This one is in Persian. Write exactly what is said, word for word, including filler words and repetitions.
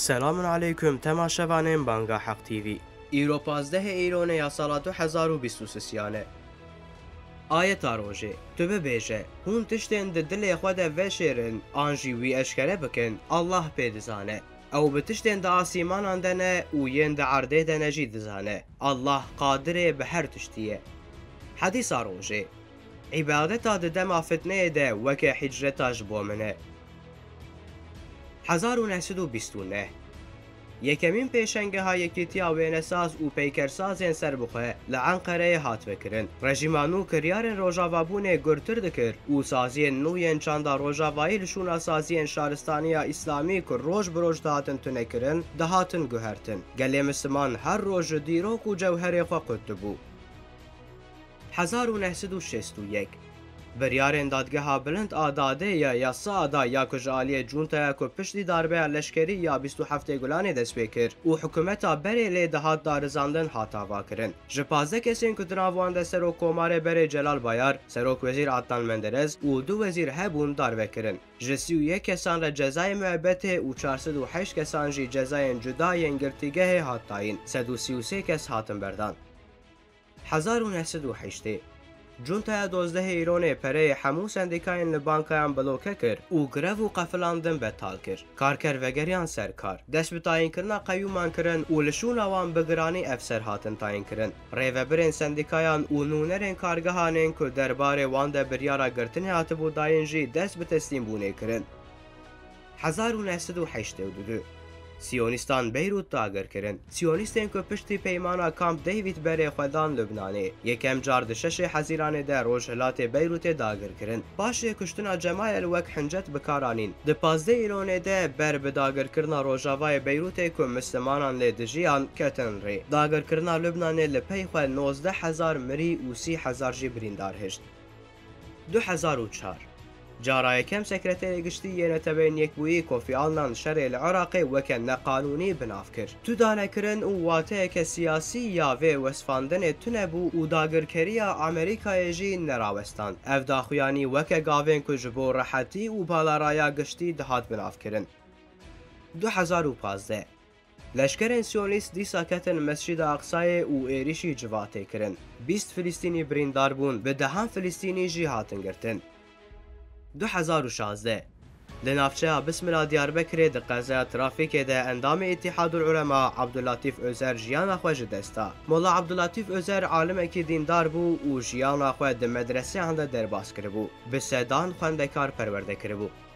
سلام علیکم تماشاوانین بانگا حق تیوی. ایرو پازده ایرونه یا سال دو هزار و بیست و سه آیت روژه تو ببیجه هون تشتین ده دل خود و شیرن آنجی وی اشکره بکن الله پیدزانه او بتشتین ده آسیمان اندنه و ین ده عرده ده نجید زانه الله قادره به هر تشتیه. حدیث روژه عبادتا ده دم فتنه ده وکه حجرتا جبو منه. هزار و نهصد و بیست و نه یکمین پیشنگه های یکیتیا وینساز و پیکرسازین سربخه لعنقره هات بکرن. رژیمانو کریارن روژاوابونه گرتر دکر و سازین نوین چاندا روژاوایی لشونا سازین شارستانیا اسلامی که روژ بروژ دهاتن تونه کرن دهاتن گوهرتن. گلی مسلمان هر روژ دیروک و جوهر خوا قدبو. هزار و نهصد و شصت و یک بریارن دادگاه بلند آداده یا یا سادا یا کجالی جونتا کو پشتی داربه لشکری یا بیست و هفت گلانه دست بکر و حکومتا بری لی دهات دارزاندن هاتاوا کرن. جپازده کسین که دراوانده سروک کوماره بری جلال بایار، سروک وزیر عدنان مندرز و دو وزیر هبون داربه کرن. جسی و یک کسان را جزای معبته و چهارصد و هشت کسان جی جزای جدای انگرتیگه هاتاین. صد و سی و سه کس هاتن بردان. هزار و نهصد و هشت جونتا دوزده ایرونه پره همو سندیکاین لبانکایان بلوکه کر و گرف و قفلاندن بتال کر. کارکر وگریان سرکار دست بتاین کرنا قیومان کرن و لشون آوان بگرانی افسر هاتن تاین کرن. ریو برین سندیکایان و نونرین کارگهانین که درباره وانده بریارا گرتنی هاتبو داین جی دست بتسلیم بونه کرن. هزار و نهصد و هشتاد و دو سیونیستان بیروت داگر کرن. سیونیستین که پشتی پیمانا کامپ دیوید بره خودان لبنانه یکم جارد شش حزیرانه در روشهلات بیروت داگر کرن. باشه کشتنا جمایل وک حنجت بکارانین. ده پازده ایرونه ده بر به داگر کرنا روژاوای بیروت که مسلمانان لدجیان کتن ری. داگر کرنا لبنانه لپی خواه نوزده هزار مری و سی هزار جی بریندار هشت. دو هزار و چهار جارای کم سکرتری گشتی یه نتبین یک بویی کوفی آنان شرع العراقی وکن نقانونی بناف کر. تو دانه کرن او واته که سیاسی یا و وصفاندن تنبو او داگرکریا امریکای جی نراوستان. اف داخویانی وکه گاوین که جبو راحتی و بالارایا گشتی دهات بناف کرن. دو هزار و پانزده لشکر سیونیست دیسا کتن مسجد اقصای او ایریشی جواته کرن. بیست فلسطینی بریندار بون به دهان فلسطینی جی هاتن گرتن. دو هزار و شانزده لنافچه بسم الله دیاربکر ده قضا ترافیک ده اندام اتحاد العلماء عبداللطیف اوزر جیان خوش دستا. مولا عبداللطیف اوزر عالم کی دیندار بو و جیان خو ده مدرسه هنده درباس کربو. به سدان خوندکار پرورده کربو.